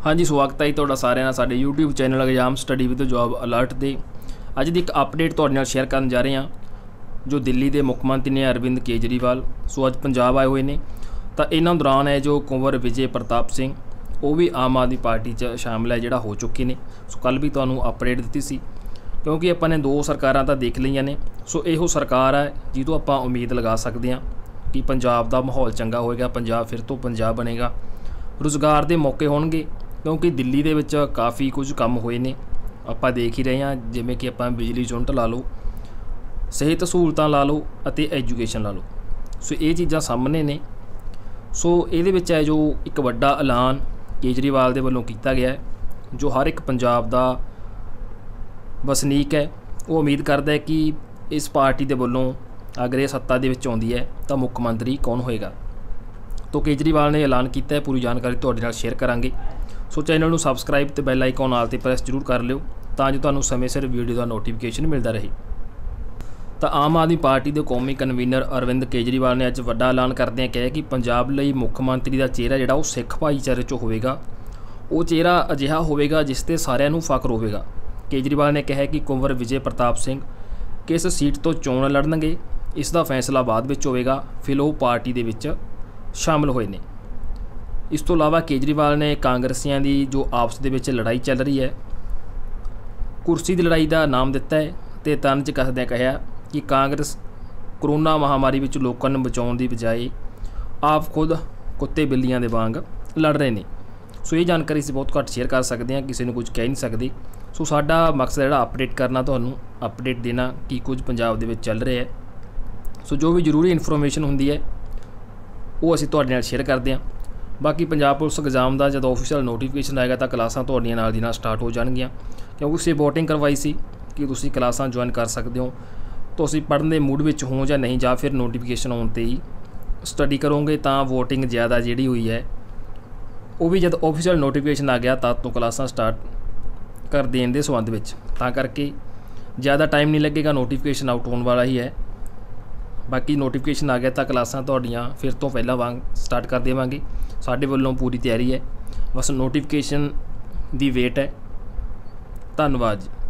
हाँ जी, स्वागत है जी तुहाडा सारिਆਂ ਦਾ ਸਾਡੇ YouTube channel exam study with job alert ਦੇ। ਅੱਜ ਦੀ ਇੱਕ ਅਪਡੇਟ ਤੁਹਾਡੇ ਨਾਲ ਸ਼ੇਅਰ ਕਰਨ ਜਾ ਰਹੇ ਹਾਂ। जो दिल्ली के मुख्य मंत्री ने अरविंद केजरीवाल सो अज पंजाब आए हुए ने, तो इन्हों दौरान है जो कुंवर विजय प्रताप सिंह वो भी आम आदमी पार्टी च शामिल है जिहड़ा हो चुके हैं। सो कल भी तुहानूं अपडेट दी सी क्योंकि आपां ने दो सरकारां तां देख लईआं ने। सो इहो सरकार है जिहतों आपां उम्मीद लगा सकते हैं कि पंजाब का माहौल चंगा होएगा, पंजाब फिर तो पंजाब बनेगा, रोज़गार के मौके होणगे क्योंकि दिल्ली दे विच काफ़ी कुछ काम होए ने। आपां देख ही रहे हैं जिवें कि आपां बिजली यूनिट ला लो, सेहत सहूलतां ला लो अते एजुकेशन ला लो। सो ये चीज़ां सामने ने। सो ये है जो एक वड्डा ऐलान केजरीवाल दे वल्लों कीता गया है, जो हर एक पंजाब दा वसनीक है वो उम्मीद करता है कि इस पार्टी दे वल्लों अगर ये सत्ता दे विच आउंदी है तो मुख्य मंत्री कौन होएगा। तो केजरीवाल ने ऐलान किया है, पूरी जानकारी तुहाडे नाल शेयर करांगे। सो चैनल नूं सबसक्राइब ते बैल आइकन आल ते प्रेस जरूर कर लिओ तां जो तुहानूं समय सिर वीडियो का नोटिफिकेशन मिलता रहे। तो आम आदमी पार्टी के कौमी कन्वीनर अरविंद केजरीवाल ने अज वड्डा ऐलान करदे कहा कि पंजाब लई मुख्य मंत्री का चेहरा जिहड़ा वो सिख भाईचारे चों होवेगा, वो चेहरा अजिहा होवेगा जिस ते सारिआं नूं फख्र होवेगा। केजरीवाल ने कहा कि कुंवर विजय प्रताप सिंह किस सीट तो चोण लड़नगे इसका फैसला बाद विच होवेगा, फिलहाल पार्टी दे विच शामिल होए ने। इस तो इलावा केजरीवाल ने कांग्रेसियां दी जो आपस दे विच लड़ाई चल रही है, कुर्सी की लड़ाई का नाम दिता है तो तंज कसदे कहा कि कांग्रेस करोना महामारी विच लोकां नूं बचाउण दी बजाए आप खुद कुत्ते बिल्लियां दे वांग लड़ रहे हैं। सो ये जानकारी असीं बहुत घੱਟ शेयर कर सकते हैं, किसी ने कुछ कह नहीं सकते। सो साडा मकसद जिहड़ा अपडेट करना, तुहानूं अपडेट देना कि कुछ पंजाब दे विच चल रहा है। सो जो भी जरूरी इन्फॉर्मेशन हुंदी है वो असीं तुहाडे नाल शेयर करते हैं। बाकी पंजाब पुलिस एग्जाम का जब ऑफिशियल नोटिफिकेशन आएगा तो क्लासां तुहाडीआं नाल दी नाल स्टार्ट हो जाणगीआं, क्योंकि असीं वोटिंग करवाई सी कि तुसीं क्लासां ज्वाइन कर सकते हो। तो असीं पढ़न दे मूड विच हो जां नहीं, जां फिर नोटिफिकेशन आउण ते ही स्टडी करोगे तो वोटिंग ज़्यादा जिहड़ी हुई है वो भी जब ऑफिशियल नोटिफिकेशन आ गया तद तो क्लासां स्टार्ट कर देण दे संबंध विच, तां करके ज़्यादा टाइम नहीं लगेगा, नोटिफिकेशन आउट होने वाला ही है। बाकी नोटिफिकेशन आ गया तो क्लासां तुहाडीआं फिर तो पहला वांग स्टार्ट कर देवांगे। साडे वल्लों पूरी तैयारी है, बस नोटिफिकेशन दी वेट है। धन्नवाद जी।